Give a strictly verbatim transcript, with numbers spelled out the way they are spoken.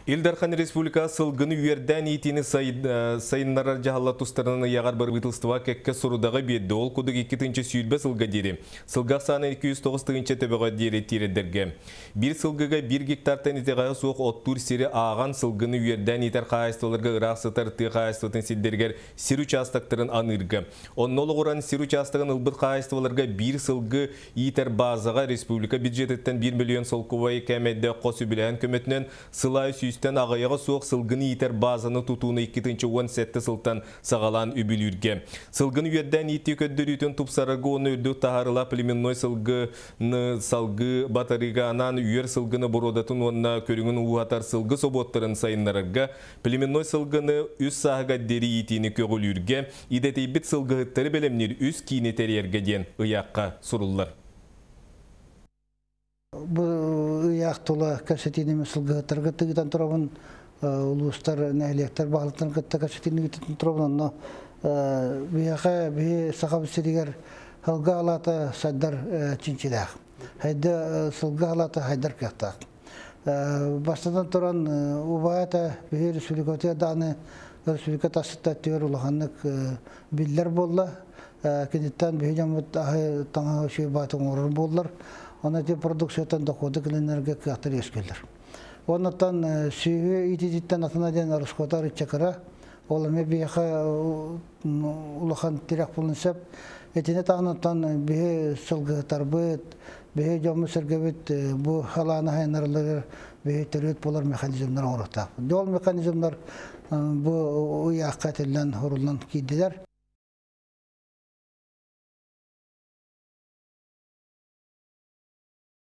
Илдархан Республика сылгыны үйерден итini сайыннарар жағалла тұстарынан яғар бір бытылстыва кәкке сұрудағы бедді. Ол күдік екітінші сүйілбе сылға дері. Сылғақ саны екі жүз тоғыз тығынча төбеға дері тиредерге. Bir сылғыға бір гектартан етеғаға соқ оттур сері аған сылгыны үйерден етер қайыстыларға ұрақ сытар ты қайыстылатын сілдергер сер участақтарын анырғы. Оннолы құран сер участығын ұлбыт қайыстыларға бір сылғы етер базаға республика бюджеттен бір миллион солқывай кәмәдді қосу білән көметінен сылай Үстен ағаяға соқ сылғыны етер базаны тұтуыны екінші он сәтті сылтан сағалан үбілерге. Сылғыны үйерден еті көддір үтін тұпсарығы оны үрді тағарыла племенной сылғыны салғы батарыға анан үйер сылғыны бұродатын онына көріңін уатар сылғы соботтарын сайынларыға племенной сылғыны үз сағыға дері етіні көгілерге идетей біт сылғыттары бәлемнер үз кейнетер ергеден ұяққа сұрулар. Бұл яқтылы кәсетенеме сылғыттарға тігітен тұрабын, ұлыстар, нәйлектер бағылықтан қытта кәсетенеме тігітен тұрабын, оны бияқа бие сақабысырегер ғалға алаты сәддар чинчилақ. Хайды сылға алаты хайдар кәқтақ. Бастадан тұран ұбайата бие республикаты даны республика тасытта түйер ұлағанлық білдер болды. Кенеттен бие жамыт таңа шүй батын орын болдылар. Она те продукциядан доходы кленерге кәтер ескелдер. Оннан сүйе итидиттен атынаден расходар чакара, оламе бияха улахан тирак булынсап, этине тагынтан бие сылгытар бит, бие жомы сергебит бу халаны хайнарлар бие төрөт болар механизмдар орта. Жол механизмдар бу уякка телен хорулан кидилер.